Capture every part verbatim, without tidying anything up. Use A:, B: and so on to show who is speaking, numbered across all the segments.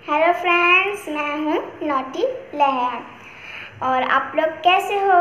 A: Hello friends, मैं हूँ naughty लहर और आप लोग कैसे हो।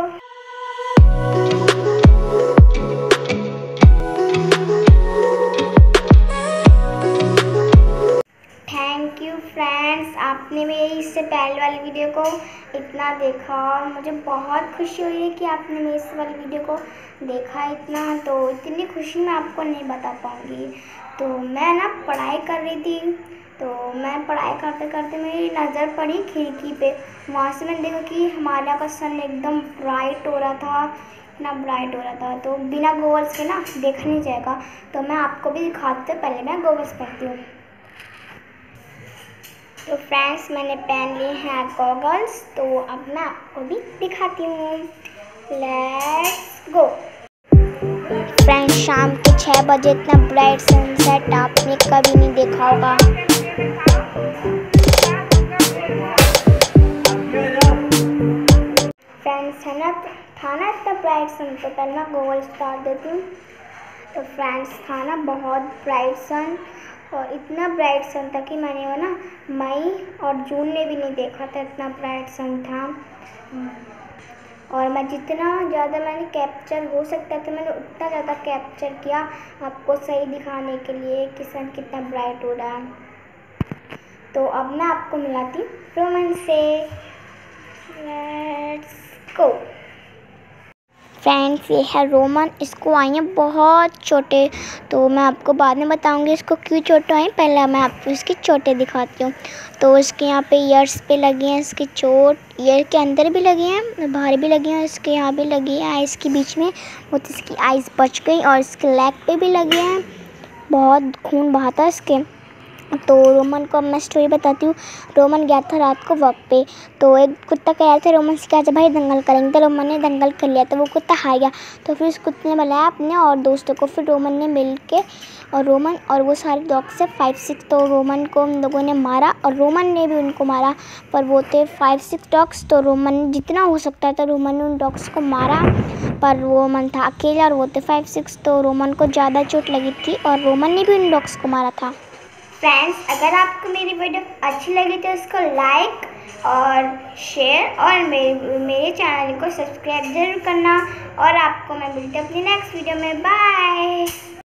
A: थैंक यू फ्रेंड्स, आपने मेरी इससे पहले वाली वीडियो को इतना देखा और मुझे बहुत खुशी हुई है कि आपने मेरी इस वाली वीडियो को देखा इतना। तो इतनी खुशी मैं आपको नहीं बता पाऊँगी। तो मैं ना पढ़ाई कर रही थी, तो मैं पढ़ाई करते करते मेरी नज़र पड़ी खिड़की पे। वहाँ से मैंने देखा कि हमारे यहाँ का सन एकदम ब्राइट हो रहा था, इतना ब्राइट हो रहा था। तो बिना गॉगल्स के ना देखा नहीं जाएगा, तो मैं आपको भी दिखाते पहले मैं गॉगल्स पहनती हूँ। तो फ्रेंड्स, मैंने पहन लिए हैं गॉगल्स, तो अब मैं आपको भी दिखाती हूँ। Let's go. फ्रेंड्स, शाम के छः बजे इतना ब्राइट सनसेट आपने कभी नहीं देखा होगा। फ्रेंड्स, है ना था ना इतना ब्राइट सन। तो पहले मैं गॉगल्स उतार देती हूँ। तो फ्रेंड्स, था ना बहुत ब्राइट सन, और इतना ब्राइट सन था कि मैंने वो ना मई और जून में भी नहीं देखा था, इतना ब्राइट सन था। और मैं जितना ज़्यादा मैंने कैप्चर हो सकता था मैंने उतना ज़्यादा कैप्चर किया, आपको सही दिखाने के लिए कि सन कितना ब्राइट हो रहा है। तो अब मैं आपको मिलाती हूँ रोमन से। Let's go. फ्रेंड्स, ये है रोमन, इसको आई हैं बहुत छोटे। तो मैं आपको बाद में बताऊंगी इसको क्यों छोटे आए, पहले मैं आपको इसकी चोटें दिखाती हूँ। तो इसके यहाँ पे ईयर्स पे लगी हैं इसकी चोट, ईयर के अंदर भी लगी हैं, बाहर भी लगी हैं, इसके यहाँ भी लगी है आइज़ के बीच में, वो तो इसकी आइज़ बच गई। और इसके लेग पे भी लगे हैं, बहुत खून बहा था इसके। तो रोमन को अब मैं स्टोरी बताती हूँ। रोमन गया था रात को वॉक पे, तो एक कुत्ता कह रहा था रोमन से क्या भाई दंगल करेंगे। तो रोमन ने दंगल कर लिया, तो वो कुत्ता हार गया। तो फिर उस कुत्ते ने बुलाया अपने और दोस्तों को, फिर रोमन ने मिल के और रोमन और वो सारे डॉग से फाइव सिक्स तो रोमन को उन लोगों ने मारा और रोमन ने भी उनको मारा। पर वो थे फाइव सिक्स डॉग्स, तो रोमन जितना हो सकता था रोमन ने उन डॉग्स को मारा, पर रोमन था अकेला और वो थे फाइव सिक्स, तो रोमन को ज़्यादा चोट लगी थी और रोमन ने भी उन डॉग्स को मारा था। फ्रेंड्स, अगर आपको मेरी वीडियो अच्छी लगी तो इसको लाइक और शेयर और मेरे मेरे चैनल को सब्सक्राइब जरूर करना। और आपको मैं मिलती हूँ अपनी नेक्स्ट वीडियो में। बाय।